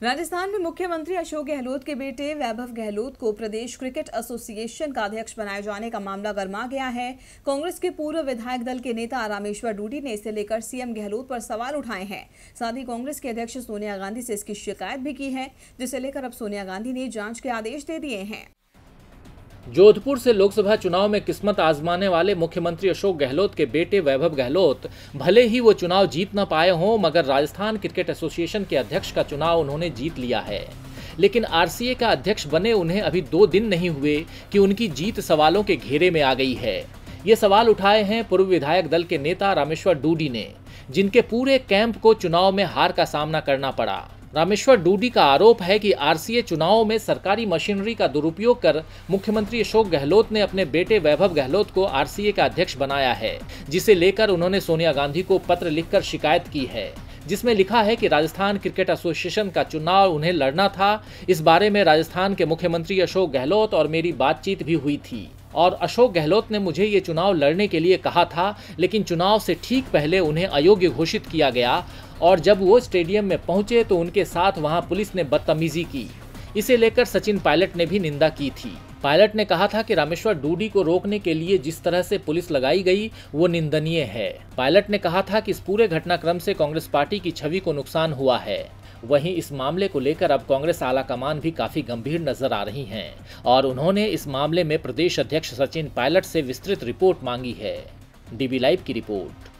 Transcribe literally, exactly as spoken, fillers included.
राजस्थान में मुख्यमंत्री अशोक गहलोत के बेटे वैभव गहलोत को प्रदेश क्रिकेट एसोसिएशन का अध्यक्ष बनाए जाने का मामला गर्मा गया है। कांग्रेस के पूर्व विधायक दल के नेता रामेश्वर डूडी ने इसे लेकर सीएम गहलोत पर सवाल उठाए हैं। साथ ही कांग्रेस के अध्यक्ष सोनिया गांधी से इसकी शिकायत भी की है, जिसे लेकर अब सोनिया गांधी ने जांच के आदेश दे दिए हैं। जोधपुर से लोकसभा चुनाव में किस्मत आजमाने वाले मुख्यमंत्री अशोक गहलोत के बेटे वैभव गहलोत भले ही वो चुनाव जीत न पाए हों, मगर राजस्थान क्रिकेट एसोसिएशन के अध्यक्ष का चुनाव उन्होंने जीत लिया है। लेकिन आरसीए का अध्यक्ष बने उन्हें अभी दो दिन नहीं हुए कि उनकी जीत सवालों के घेरे में आ गई है। ये सवाल उठाए हैं पूर्व विधायक दल के नेता रामेश्वर डूडी ने, जिनके पूरे कैंप को चुनाव में हार का सामना करना पड़ा। रामेश्वर डूडी का आरोप है कि आरसीए चुनावों में सरकारी मशीनरी का दुरुपयोग कर मुख्यमंत्री अशोक गहलोत ने अपने बेटे वैभव गहलोत को आरसीए का अध्यक्ष बनाया है, जिसे लेकर उन्होंने सोनिया गांधी को पत्र लिखकर शिकायत की है, जिसमें लिखा है कि राजस्थान क्रिकेट एसोसिएशन का चुनाव उन्हें लड़ना था। इस बारे में राजस्थान के मुख्यमंत्री अशोक गहलोत और मेरी बातचीत भी हुई थी और अशोक गहलोत ने मुझे ये चुनाव लड़ने के लिए कहा था, लेकिन चुनाव से ठीक पहले उन्हें अयोग्य घोषित किया गया और जब वो स्टेडियम में पहुंचे तो उनके साथ वहां पुलिस ने बदतमीजी की। इसे लेकर सचिन पायलट ने भी निंदा की थी। पायलट ने कहा था कि रामेश्वर डूडी को रोकने के लिए जिस तरह से पुलिस लगाई गई वो निंदनीय है। पायलट ने कहा था कि इस पूरे घटनाक्रम से कांग्रेस पार्टी की छवि को नुकसान हुआ है। वहीं इस मामले को लेकर अब कांग्रेस आलाकमान भी काफी गंभीर नजर आ रही हैं और उन्होंने इस मामले में प्रदेश अध्यक्ष सचिन पायलट से विस्तृत रिपोर्ट मांगी है। डीबी लाइव की रिपोर्ट।